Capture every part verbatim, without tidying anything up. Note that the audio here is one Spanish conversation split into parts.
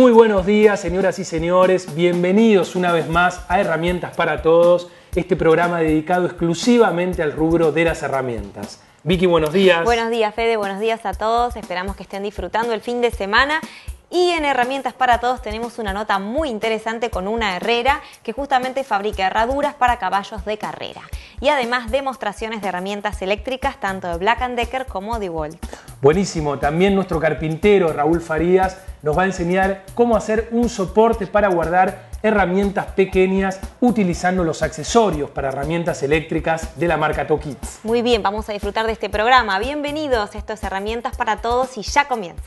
Muy buenos días, señoras y señores. Bienvenidos una vez más a Herramientas para Todos, este programa dedicado exclusivamente al rubro de las herramientas. Vicky, buenos días. Buenos días, Fede. Buenos días a todos. Esperamos que estén disfrutando el fin de semana. Y en Herramientas para Todos tenemos una nota muy interesante con una herrera que justamente fabrica herraduras para caballos de carrera. Y además demostraciones de herramientas eléctricas tanto de Black and Decker como de DeWalt. Buenísimo. También nuestro carpintero Raúl Farías nos va a enseñar cómo hacer un soporte para guardar herramientas pequeñas utilizando los accesorios para herramientas eléctricas de la marca Tokits. Muy bien, vamos a disfrutar de este programa. Bienvenidos, esto es Herramientas para Todos y ya comienza.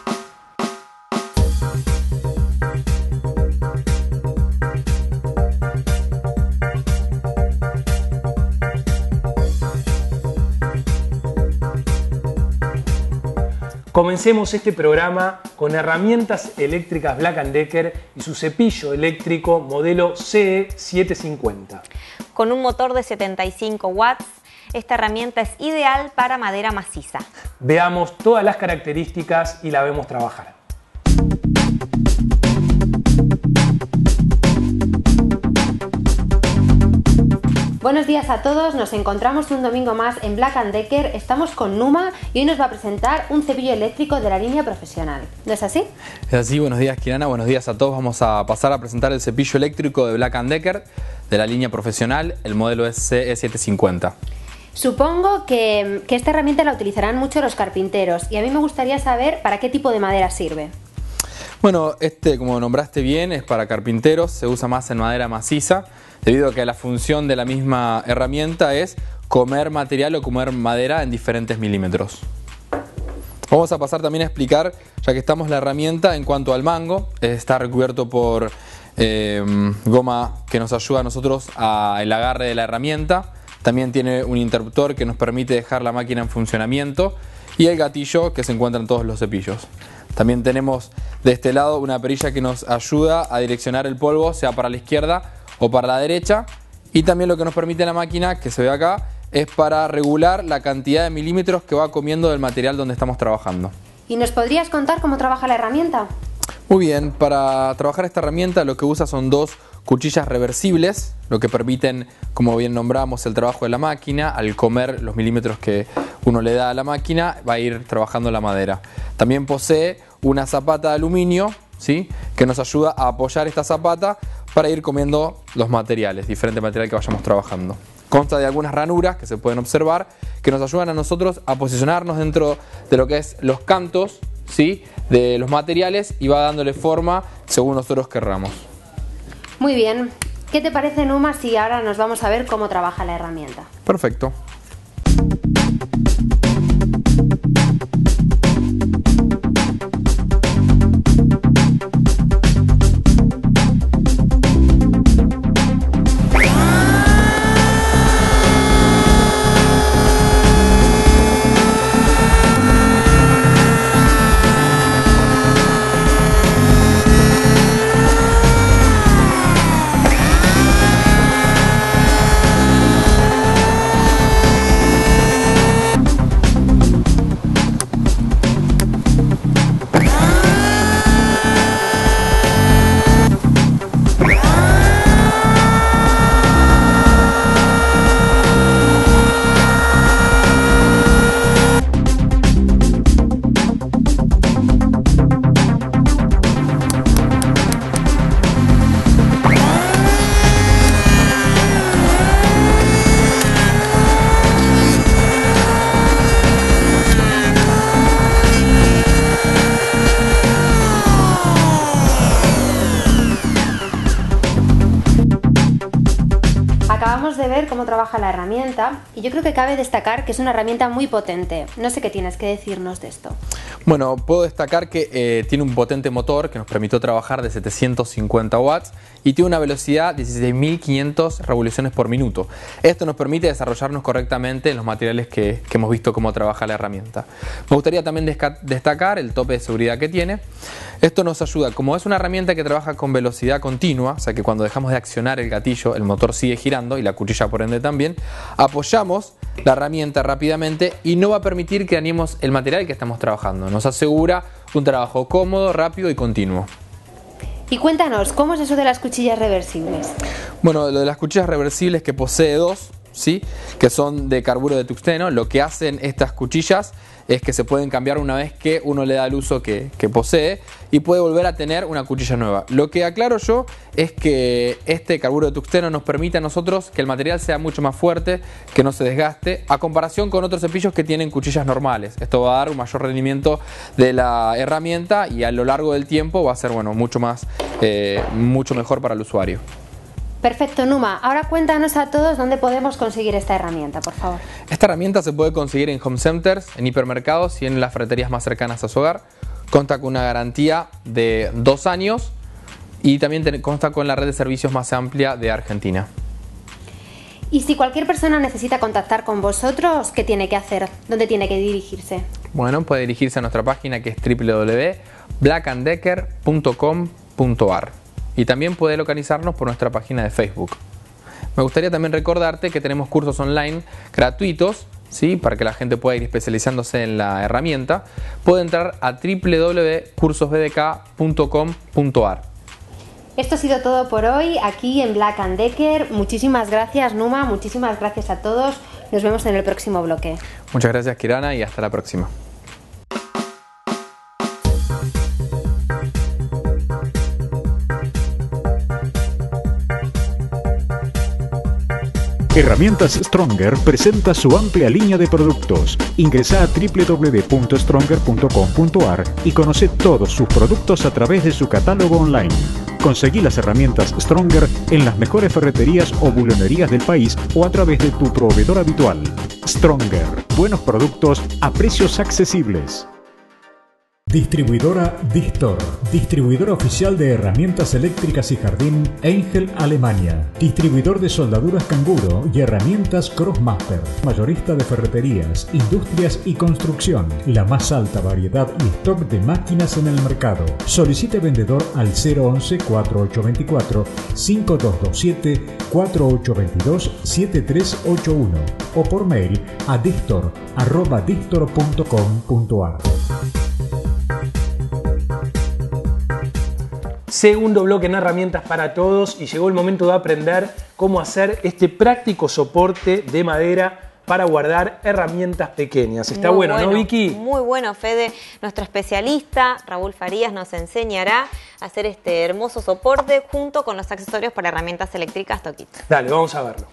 Comencemos este programa con herramientas eléctricas Black and Decker y su cepillo eléctrico modelo C E setecientos cincuenta. Con un motor de setenta y cinco watts, esta herramienta es ideal para madera maciza. Veamos todas las características y la vemos trabajar. Buenos días a todos, nos encontramos un domingo más en Black and Decker, estamos con Numa y hoy nos va a presentar un cepillo eléctrico de la línea profesional. ¿No es así? Es así, buenos días Kirana, buenos días a todos. Vamos a pasar a presentar el cepillo eléctrico de Black and Decker de la línea profesional, el modelo es C E setecientos cincuenta. Supongo que, que esta herramienta la utilizarán mucho los carpinteros y a mí me gustaría saber para qué tipo de madera sirve. Bueno, este, como nombraste bien, es para carpinteros, se usa más en madera maciza, debido a que la función de la misma herramienta es comer material o comer madera en diferentes milímetros. Vamos a pasar también a explicar, ya que estamos, la herramienta en cuanto al mango. Está recubierto por eh, goma que nos ayuda a nosotros al agarre de la herramienta. También tiene un interruptor que nos permite dejar la máquina en funcionamiento y el gatillo que se encuentra en todos los cepillos. También tenemos de este lado una perilla que nos ayuda a direccionar el polvo, sea para la izquierda o para la derecha. Y también lo que nos permite la máquina, que se ve acá, es para regular la cantidad de milímetros que va comiendo del material donde estamos trabajando. ¿Y nos podrías contar cómo trabaja la herramienta? Muy bien, para trabajar esta herramienta lo que usa son dos cuchillas reversibles, lo que permiten, como bien nombramos, el trabajo de la máquina. Al comer los milímetros que uno le da a la máquina, va a ir trabajando la madera. También posee una zapata de aluminio, ¿sí?, que nos ayuda a apoyar esta zapata para ir comiendo los materiales, diferente material que vayamos trabajando. Consta de algunas ranuras que se pueden observar, que nos ayudan a nosotros a posicionarnos dentro de lo que es los cantos, ¿sí?, de los materiales, y va dándole forma según nosotros querramos. Muy bien. ¿Qué te parece, Numa, si ahora nos vamos a ver cómo trabaja la herramienta? Perfecto. Acabamos de ver cómo trabaja la herramienta y yo creo que cabe destacar que es una herramienta muy potente. No sé qué tienes que decirnos de esto. Bueno, puedo destacar que eh, tiene un potente motor que nos permitió trabajar de setecientos cincuenta watts y tiene una velocidad de dieciséis mil quinientas revoluciones por minuto. Esto nos permite desarrollarnos correctamente en los materiales que, que hemos visto cómo trabaja la herramienta. Me gustaría también destacar el tope de seguridad que tiene. Esto nos ayuda, como es una herramienta que trabaja con velocidad continua, o sea que cuando dejamos de accionar el gatillo, el motor sigue girando y la cuchilla por ende también, apoyamos la herramienta rápidamente y no va a permitir que dañemos el material que estamos trabajando. Nos asegura un trabajo cómodo, rápido y continuo. Y cuéntanos, ¿cómo es eso de las cuchillas reversibles? Bueno, lo de las cuchillas reversibles, que posee dos, ¿sí?, que son de carburo de tungsteno. Lo que hacen estas cuchillas es que se pueden cambiar una vez que uno le da el uso que, que posee y puede volver a tener una cuchilla nueva. Lo que aclaro yo es que este carburo de tungsteno nos permite a nosotros que el material sea mucho más fuerte, que no se desgaste, a comparación con otros cepillos que tienen cuchillas normales. Esto va a dar un mayor rendimiento de la herramienta y a lo largo del tiempo va a ser, bueno, mucho más, eh, mucho mejor para el usuario. Perfecto, Numa. Ahora cuéntanos a todos dónde podemos conseguir esta herramienta, por favor. Esta herramienta se puede conseguir en home centers, en hipermercados y en las ferreterías más cercanas a su hogar. Consta con una garantía de dos años y también consta con la red de servicios más amplia de Argentina. Y si cualquier persona necesita contactar con vosotros, ¿qué tiene que hacer? ¿Dónde tiene que dirigirse? Bueno, puede dirigirse a nuestra página, que es w w w punto black and decker punto com punto a r. Y también puede localizarnos por nuestra página de Facebook. Me gustaría también recordarte que tenemos cursos online gratuitos, ¿sí?, para que la gente pueda ir especializándose en la herramienta. Puede entrar a w w w punto cursos b d k punto com punto a r. Esto ha sido todo por hoy aquí en Black and Decker. Muchísimas gracias, Numa. Muchísimas gracias a todos. Nos vemos en el próximo bloque. Muchas gracias, Kirana, y hasta la próxima. Herramientas Stronger presenta su amplia línea de productos. Ingresa a w w w punto stronger punto com punto a r y conoce todos sus productos a través de su catálogo online. Conseguí las herramientas Stronger en las mejores ferreterías o bulonerías del país o a través de tu proveedor habitual. Stronger, buenos productos a precios accesibles. Distribuidora Distor, distribuidor oficial de herramientas eléctricas y jardín Engel Alemania, distribuidor de soldaduras Canguro y herramientas Crossmaster, mayorista de ferreterías, industrias y construcción, la más alta variedad y stock de máquinas en el mercado. Solicite vendedor al cero once, cuatro ocho veinticuatro, cinco dos dos siete, cuatro ocho veintidós, siete tres ocho uno o por mail a distor arroba distor punto com punto a r. Segundo bloque en herramientas para todos y llegó el momento de aprender cómo hacer este práctico soporte de madera para guardar herramientas pequeñas. Está bueno, bueno, ¿no, Vicky? Muy bueno, Fede. Nuestro especialista, Raúl Farías, nos enseñará a hacer este hermoso soporte junto con los accesorios para herramientas eléctricas Tokit. Dale, vamos a verlo.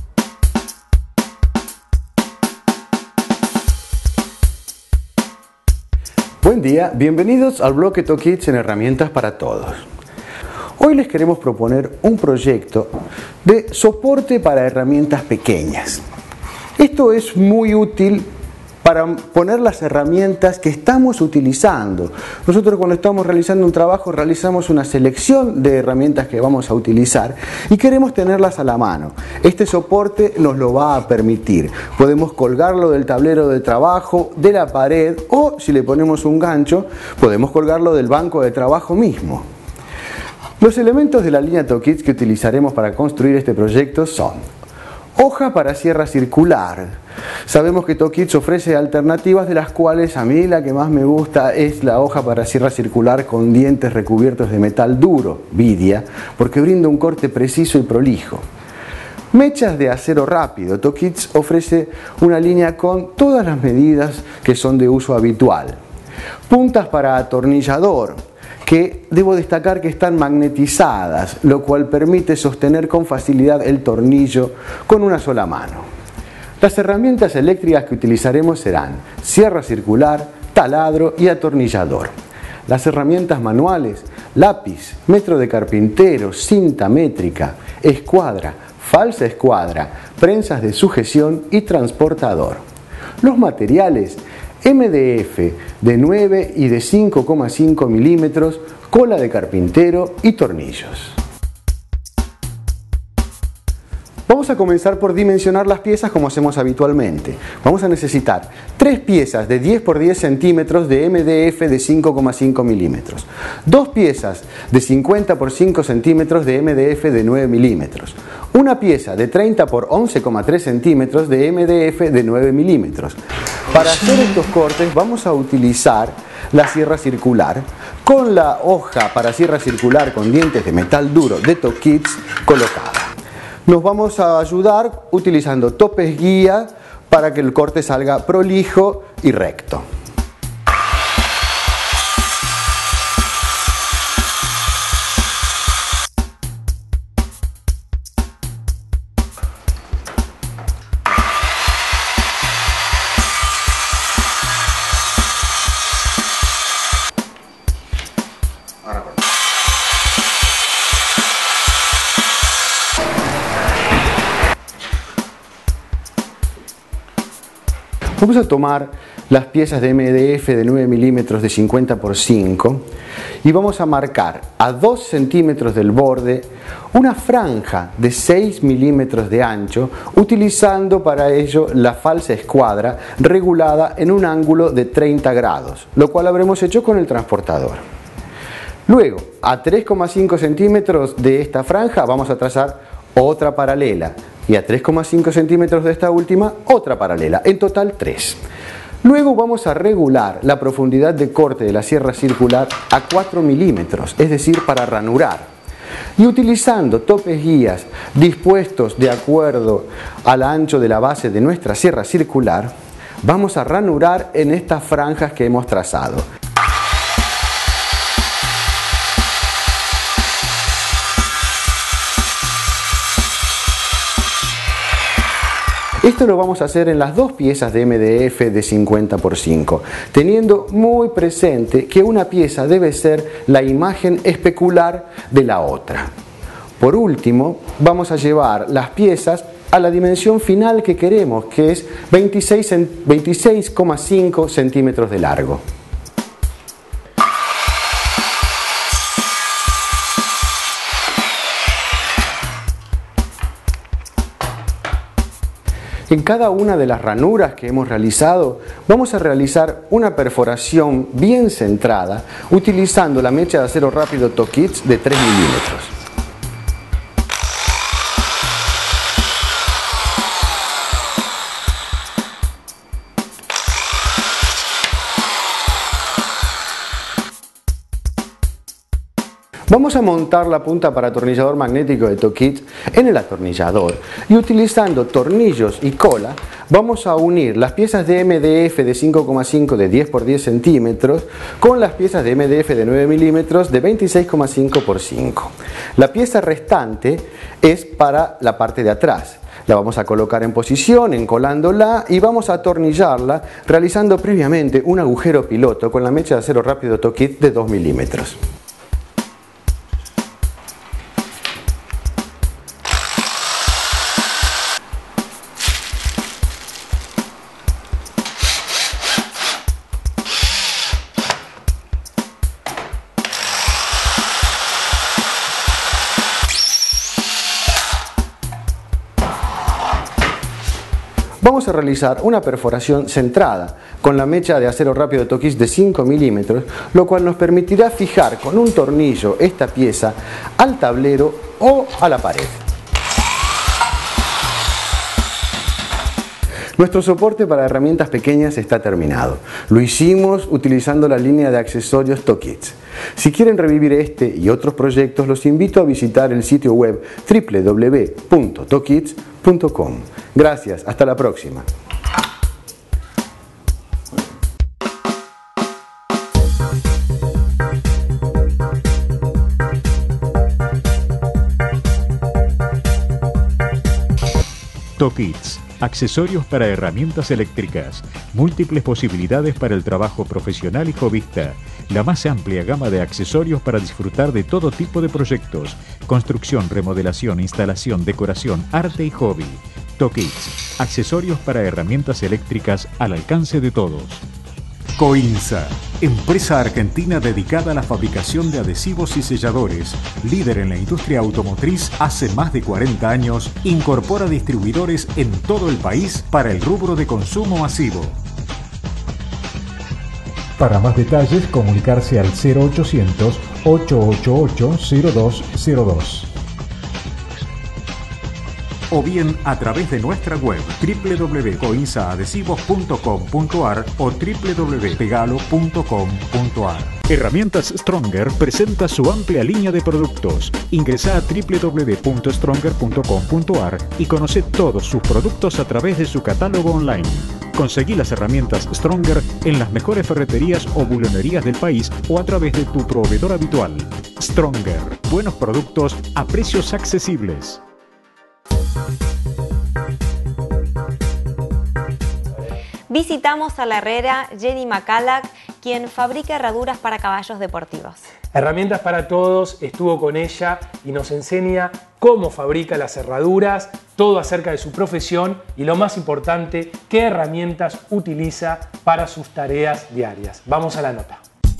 Buen día, bienvenidos al bloque Tokits en herramientas para todos. Hoy les queremos proponer un proyecto de soporte para herramientas pequeñas. Esto es muy útil para poner las herramientas que estamos utilizando. Nosotros, cuando estamos realizando un trabajo, realizamos una selección de herramientas que vamos a utilizar y queremos tenerlas a la mano. Este soporte nos lo va a permitir. Podemos colgarlo del tablero de trabajo, de la pared, o si le ponemos un gancho, podemos colgarlo del banco de trabajo mismo. Los elementos de la línea Tokits que utilizaremos para construir este proyecto son: hoja para sierra circular. Sabemos que Tokits ofrece alternativas, de las cuales a mí la que más me gusta es la hoja para sierra circular con dientes recubiertos de metal duro, vidia, porque brinda un corte preciso y prolijo. Mechas de acero rápido. Tokits ofrece una línea con todas las medidas que son de uso habitual. Puntas para atornillador, que debo destacar que están magnetizadas, lo cual permite sostener con facilidad el tornillo con una sola mano. Las herramientas eléctricas que utilizaremos serán sierra circular, taladro y atornillador. Las herramientas manuales: lápiz, metro de carpintero, cinta métrica, escuadra, falsa escuadra, prensas de sujeción y transportador. Los materiales: M D F de nueve y de cinco coma cinco milímetros, cola de carpintero y tornillos. Vamos a comenzar por dimensionar las piezas como hacemos habitualmente. Vamos a necesitar tres piezas de diez por diez centímetros de M D F de cinco coma cinco milímetros, dos piezas de cincuenta por cinco centímetros de M D F de nueve milímetros, una pieza de treinta por once coma tres centímetros de M D F de nueve milímetros. Para hacer estos cortes vamos a utilizar la sierra circular con la hoja para sierra circular con dientes de metal duro de Tokits colocada. Nos vamos a ayudar utilizando topes guía para que el corte salga prolijo y recto. Vamos a tomar las piezas de M D F de nueve milímetros de cincuenta por cinco y vamos a marcar a dos centímetros del borde una franja de seis milímetros de ancho, utilizando para ello la falsa escuadra regulada en un ángulo de treinta grados, lo cual habremos hecho con el transportador. Luego, a tres coma cinco centímetros de esta franja vamos a trazar otra paralela, y a tres coma cinco centímetros de esta última otra paralela, en total tres. Luego vamos a regular la profundidad de corte de la sierra circular a cuatro milímetros, es decir, para ranurar. Y utilizando topes guías dispuestos de acuerdo al ancho de la base de nuestra sierra circular, vamos a ranurar en estas franjas que hemos trazado. Esto lo vamos a hacer en las dos piezas de M D F de cincuenta por cinco, teniendo muy presente que una pieza debe ser la imagen especular de la otra. Por último, vamos a llevar las piezas a la dimensión final que queremos, que es veintiséis coma cinco centímetros de largo. En cada una de las ranuras que hemos realizado vamos a realizar una perforación bien centrada utilizando la mecha de acero rápido Tokits de tres milímetros. Vamos a montar la punta para atornillador magnético de Tokits en el atornillador y utilizando tornillos y cola vamos a unir las piezas de M D F de cinco coma cinco de diez por diez centímetros con las piezas de M D F de nueve milímetros de veintiséis coma cinco por cinco. La pieza restante es para la parte de atrás. La vamos a colocar en posición, encolándola y vamos a atornillarla realizando previamente un agujero piloto con la mecha de acero rápido Tokits de dos milímetros. Vamos a realizar una perforación centrada con la mecha de acero rápido Tokits de cinco milímetros, lo cual nos permitirá fijar con un tornillo esta pieza al tablero o a la pared. Nuestro soporte para herramientas pequeñas está terminado. Lo hicimos utilizando la línea de accesorios Tokits. Si quieren revivir este y otros proyectos, los invito a visitar el sitio web doble u doble u doble u punto tokits punto com. Gracias, hasta la próxima. Tokits, accesorios para herramientas eléctricas, múltiples posibilidades para el trabajo profesional y hobbyista, la más amplia gama de accesorios para disfrutar de todo tipo de proyectos, construcción, remodelación, instalación, decoración, arte y hobby. Tokits, accesorios para herramientas eléctricas al alcance de todos. Coinsa, empresa argentina dedicada a la fabricación de adhesivos y selladores, líder en la industria automotriz hace más de cuarenta años, incorpora distribuidores en todo el país para el rubro de consumo masivo. Para más detalles, comunicarse al cero ochocientos, ocho ocho ocho, cero dos cero dos. O bien a través de nuestra web doble u doble u doble u punto coinsaadhesivos punto com punto ar o doble u doble u doble u punto pegalo punto com punto ar. Herramientas Stronger presenta su amplia línea de productos. Ingresa a doble u doble u doble u punto stronger punto com punto ar y conoce todos sus productos a través de su catálogo online. Conseguí las herramientas Stronger en las mejores ferreterías o bulonerías del país o a través de tu proveedor habitual. Stronger, buenos productos a precios accesibles. Visitamos a la herrera Jenny Macalac, quien fabrica herraduras para caballos deportivos. Herramientas para Todos estuvo con ella y nos enseña cómo fabrica las herraduras, todo acerca de su profesión y lo más importante, qué herramientas utiliza para sus tareas diarias. Vamos a la nota.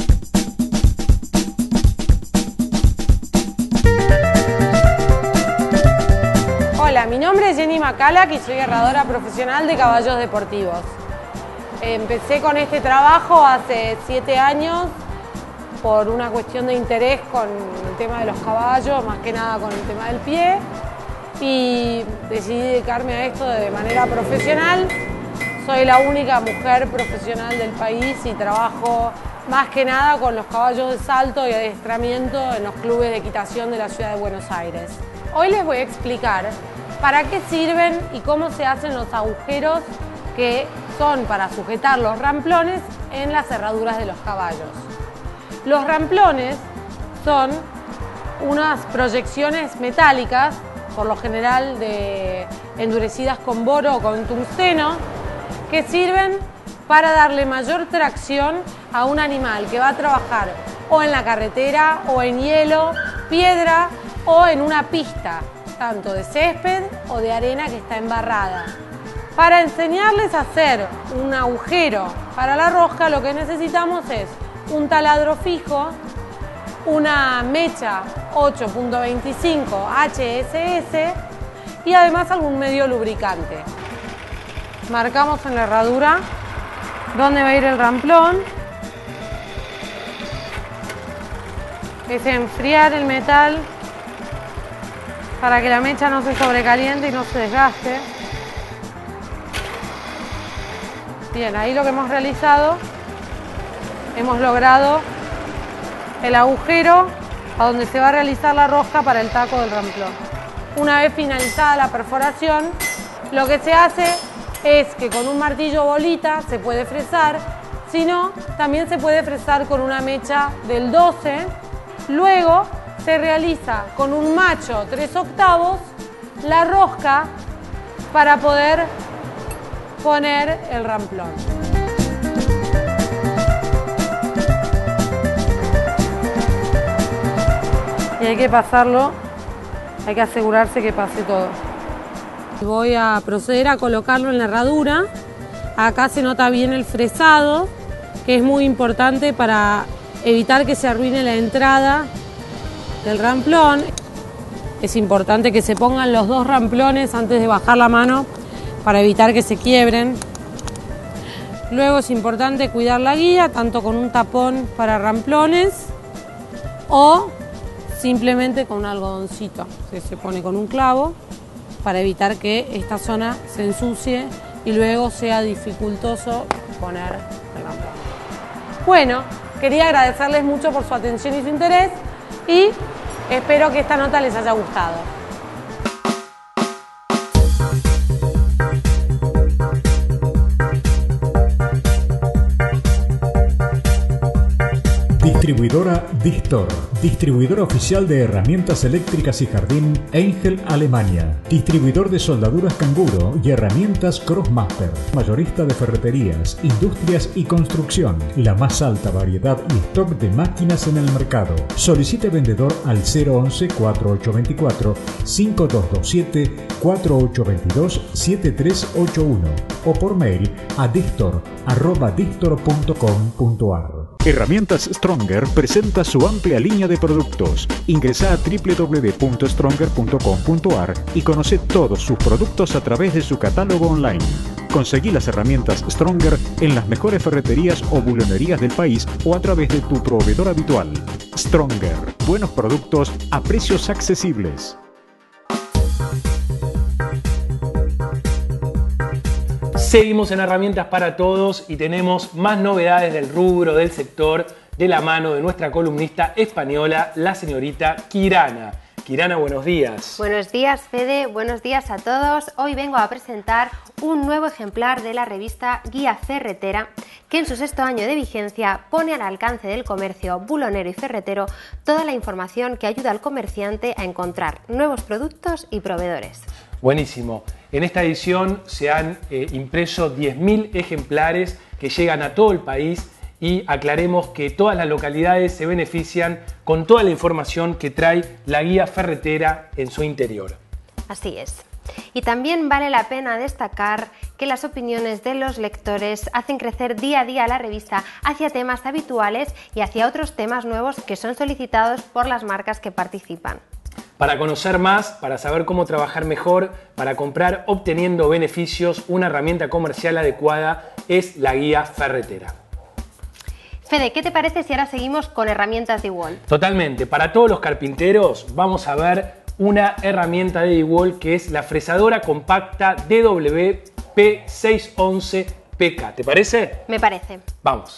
Hola, mi nombre es Jenny Macalac y soy herradora profesional de caballos deportivos. Empecé con este trabajo hace siete años por una cuestión de interés con el tema de los caballos, más que nada con el tema del pie, y decidí dedicarme a esto de manera profesional. Soy la única mujer profesional del país y trabajo más que nada con los caballos de salto y adiestramiento en los clubes de equitación de la ciudad de Buenos Aires. Hoy les voy a explicar para qué sirven y cómo se hacen los agujeros que son para sujetar los ramplones en las herraduras de los caballos. Los ramplones son unas proyecciones metálicas, por lo general de, endurecidas con boro o con tungsteno, que sirven para darle mayor tracción a un animal que va a trabajar o en la carretera, o en hielo, piedra o en una pista, tanto de césped o de arena que está embarrada. Para enseñarles a hacer un agujero para la rosca, lo que necesitamos es un taladro fijo, una mecha ocho punto veinticinco H S S y además algún medio lubricante. Marcamos en la herradura dónde va a ir el ramplón. Es enfriar el metal para que la mecha no se sobrecaliente y no se desgaste. Bien, ahí lo que hemos realizado, hemos logrado el agujero a donde se va a realizar la rosca para el taco del ramplón. Una vez finalizada la perforación, lo que se hace es que con un martillo bolita se puede fresar, si no, también se puede fresar con una mecha del doce. Luego se realiza con un macho tres octavos la rosca para poder poner el ramplón. Y hay que pasarlo, hay que asegurarse que pase todo. Voy a proceder a colocarlo en la herradura. Acá se nota bien el fresado, que es muy importante para evitar que se arruine la entrada del ramplón. Es importante que se pongan los dos ramplones antes de bajar la mano para evitar que se quiebren. Luego es importante cuidar la guía, tanto con un tapón para ramplones o simplemente con un algodoncito que se pone con un clavo para evitar que esta zona se ensucie y luego sea dificultoso poner el ramplón. Bueno, quería agradecerles mucho por su atención y su interés y espero que esta nota les haya gustado. Distribuidora Distor, distribuidora oficial de herramientas eléctricas y jardín Engel Alemania, distribuidor de soldaduras Canguro y herramientas Crossmaster, mayorista de ferreterías, industrias y construcción, la más alta variedad y stock de máquinas en el mercado. Solicite vendedor al cero once, cuatro ocho veinticuatro, cinco dos dos siete, cuatro ocho veintidós, siete tres ocho uno o por mail a distor arroba distor punto com punto ar. Herramientas Stronger presenta su amplia línea de productos. Ingresá a doble u doble u doble u punto stronger punto com punto a r y conoce todos sus productos a través de su catálogo online. Conseguí las herramientas Stronger en las mejores ferreterías o bulonerías del país o a través de tu proveedor habitual. Stronger, buenos productos a precios accesibles. Seguimos en Herramientas para Todos y tenemos más novedades del rubro, del sector, de la mano de nuestra columnista española, la señorita Kirana. Kirana, buenos días. Buenos días, Fede. Buenos días a todos. Hoy vengo a presentar un nuevo ejemplar de la revista Guía Ferretera, que en su sexto año de vigencia pone al alcance del comercio bulonero y ferretero toda la información que ayuda al comerciante a encontrar nuevos productos y proveedores. Buenísimo. En esta edición se han eh, impreso diez mil ejemplares que llegan a todo el país y aclaremos que todas las localidades se benefician con toda la información que trae la guía ferretera en su interior. Así es. Y también vale la pena destacar que las opiniones de los lectores hacen crecer día a día la revista hacia temas habituales y hacia otros temas nuevos que son solicitados por las marcas que participan. Para conocer más, para saber cómo trabajar mejor, para comprar obteniendo beneficios, una herramienta comercial adecuada es la guía ferretera. Fede, ¿qué te parece si ahora seguimos con herramientas DeWalt? Totalmente. Para todos los carpinteros vamos a ver una herramienta de DeWalt que es la fresadora compacta D W P seiscientos once P K. ¿Te parece? Me parece. Vamos.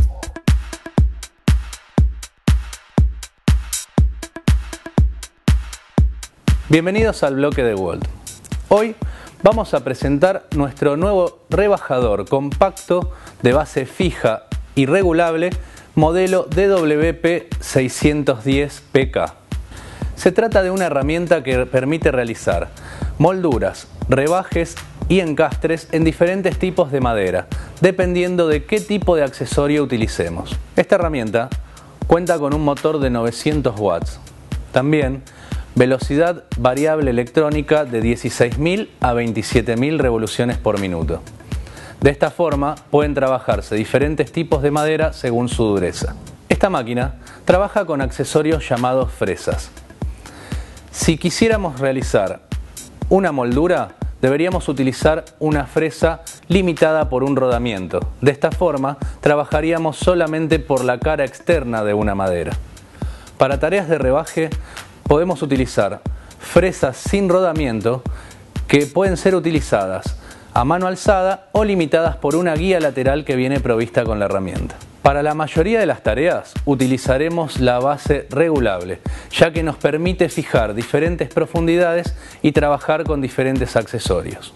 Bienvenidos al bloque DeWalt. Hoy vamos a presentar nuestro nuevo rebajador compacto de base fija y regulable modelo D W P seiscientos diez P K. Se trata de una herramienta que permite realizar molduras, rebajes y encastres en diferentes tipos de madera, dependiendo de qué tipo de accesorio utilicemos. Esta herramienta cuenta con un motor de novecientos watts. También velocidad variable electrónica de dieciséis mil a veintisiete mil revoluciones por minuto. De esta forma pueden trabajarse diferentes tipos de madera según su dureza. Esta máquina trabaja con accesorios llamados fresas. Si quisiéramos realizar una moldura, deberíamos utilizar una fresa limitada por un rodamiento. De esta forma trabajaríamos solamente por la cara externa de una madera. Para tareas de rebaje podemos utilizar fresas sin rodamiento que pueden ser utilizadas a mano alzada o limitadas por una guía lateral que viene provista con la herramienta. Para la mayoría de las tareas utilizaremos la base regulable, ya que nos permite fijar diferentes profundidades y trabajar con diferentes accesorios.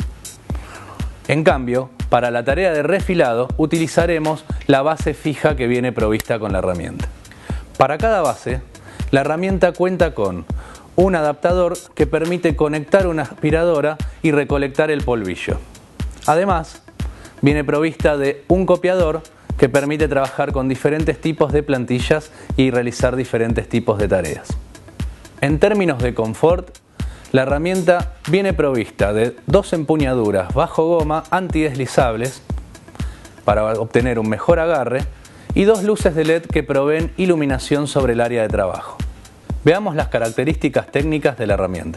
En cambio, para la tarea de refilado utilizaremos la base fija que viene provista con la herramienta. Para cada base, la herramienta cuenta con un adaptador que permite conectar una aspiradora y recolectar el polvillo. Además, viene provista de un copiador que permite trabajar con diferentes tipos de plantillas y realizar diferentes tipos de tareas. En términos de confort, la herramienta viene provista de dos empuñaduras bajo goma antideslizables para obtener un mejor agarre y dos luces de L E D que proveen iluminación sobre el área de trabajo. Veamos las características técnicas de la herramienta.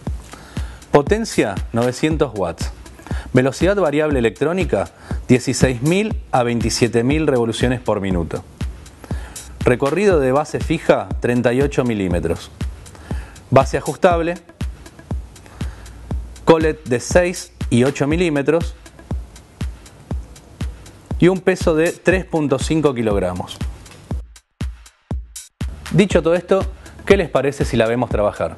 Potencia novecientos watts. Velocidad variable electrónica dieciséis mil a veintisiete mil revoluciones por minuto. Recorrido de base fija treinta y ocho milímetros. Base ajustable. Collet de seis y ocho milímetros. Y un peso de tres punto cinco kilogramos. Dicho todo esto, ¿qué les parece si la vemos trabajar?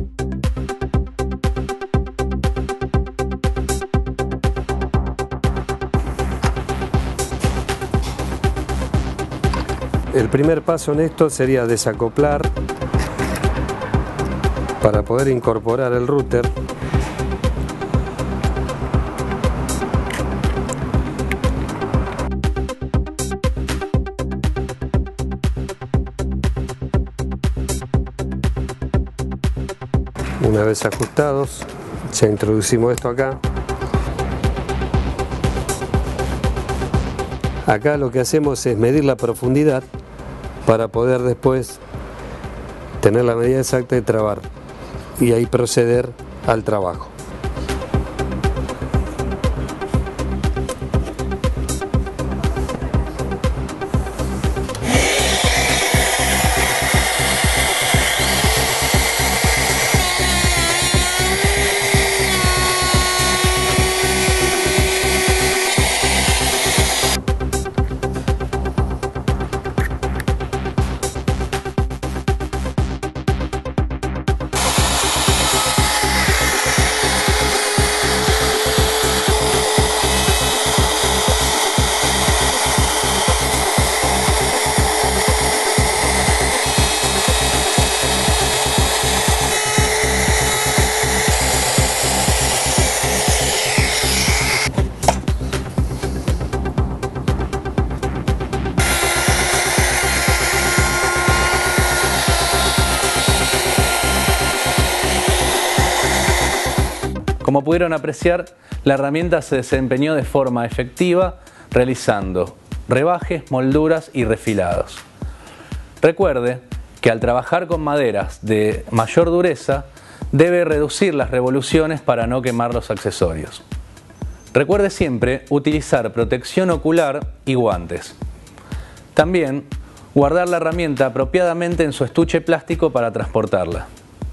El primer paso en esto sería desacoplar para poder incorporar el router. Una vez ajustados, ya introducimos esto acá. Acá lo que hacemos es medir la profundidad para poder después tener la medida exacta y trabar y ahí proceder al trabajo. Como pudieron apreciar, la herramienta se desempeñó de forma efectiva realizando rebajes, molduras y refilados. Recuerde que al trabajar con maderas de mayor dureza debe reducir las revoluciones para no quemar los accesorios. Recuerde siempre utilizar protección ocular y guantes. También guardar la herramienta apropiadamente en su estuche plástico para transportarla.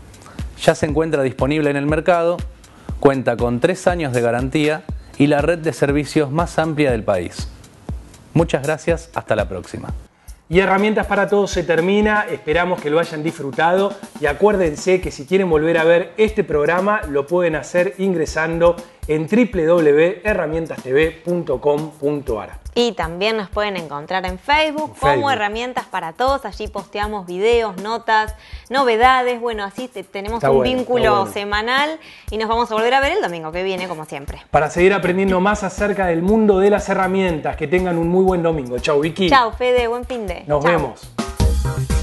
Ya se encuentra disponible en el mercado. Cuenta con tres años de garantía y la red de servicios más amplia del país. Muchas gracias, hasta la próxima. Y Herramientas para Todos se termina, esperamos que lo hayan disfrutado y acuérdense que si quieren volver a ver este programa lo pueden hacer ingresando en w w w punto herramientas t v punto com punto a r. Y también nos pueden encontrar en Facebook, Facebook como Herramientas para Todos. Allí posteamos videos, notas, novedades. Bueno, así te, tenemos Está un bueno, vínculo bueno. semanal y nos vamos a volver a ver el domingo que viene, como siempre. Para seguir aprendiendo más acerca del mundo de las herramientas, que tengan un muy buen domingo. Chau, Vicky. Chao, Fede, buen fin de. Nos Chau. vemos.